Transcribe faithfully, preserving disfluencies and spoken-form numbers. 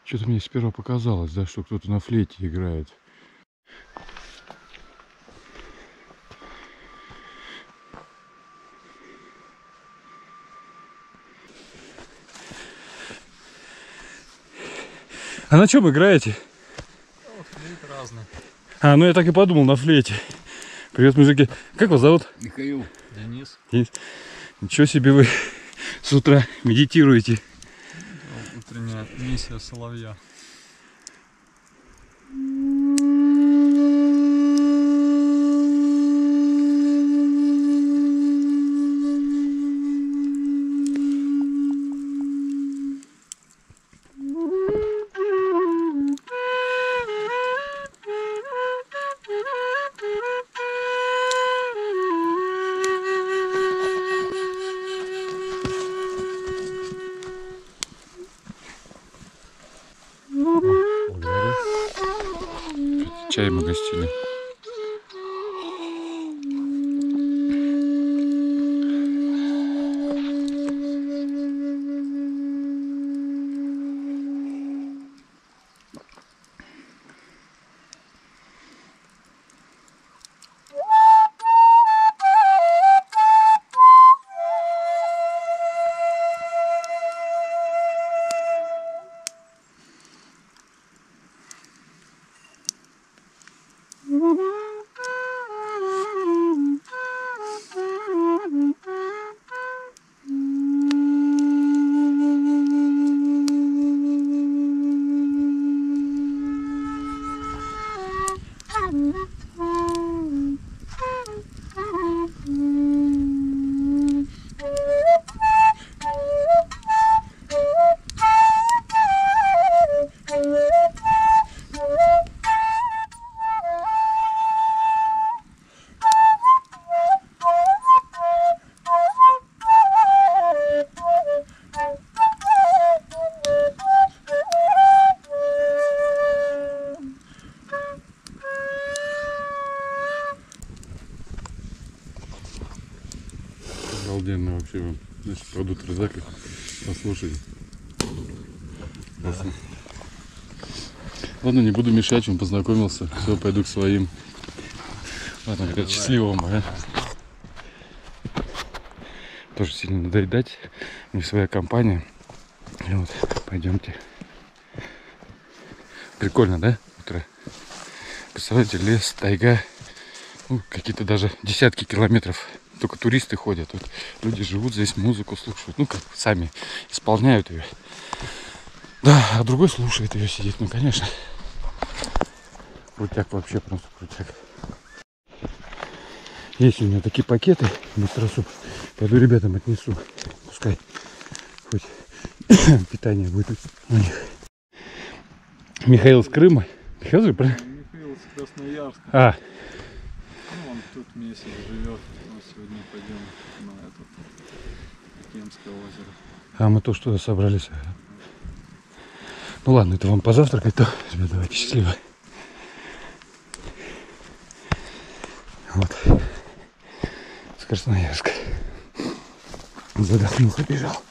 Что-то мне сперва показалось, да, что кто-то на флейте играет. А на чем играете? Вот флейты разные. А, ну я так и подумал, на флейте. Привет, мужики. Как вас зовут? Михаил. Денис. Денис. Ничего себе вы с утра медитируете. Утренняя миссия соловья. Чай мы гостили. Обалденно вообще. Значит, под утро, да, как послушать. Классно. Ладно, не буду мешать, он познакомился. Все, пойду к своим. Ладно, говорят, счастливого вам, а? Тоже сильно надоедать. Не своя компания. И вот, пойдемте. Прикольно, да? Утро. Представляете, лес, тайга. Ну, какие-то даже десятки километров. Только туристы ходят. Вот люди живут здесь, музыку слушают. Ну, как сами исполняют ее. Да, а другой слушает ее, сидит. Ну, конечно. Крутяк вообще, просто крутяк. Есть у меня такие пакеты. Быстросуп. Пойду ребятам отнесу. Пускай хоть питание будет у них. Михаил с Крыма. Михаил же, правильно? Михаил с Красноярска. А. Ну, он тут месяц живет. Мы сегодня пойдем на это Кемское озеро. А мы то, что собрались. Ну ладно, это вам позавтракать, то. Ребята, давайте, счастливо. Вот. С Красноярска. Задохнул, побежал.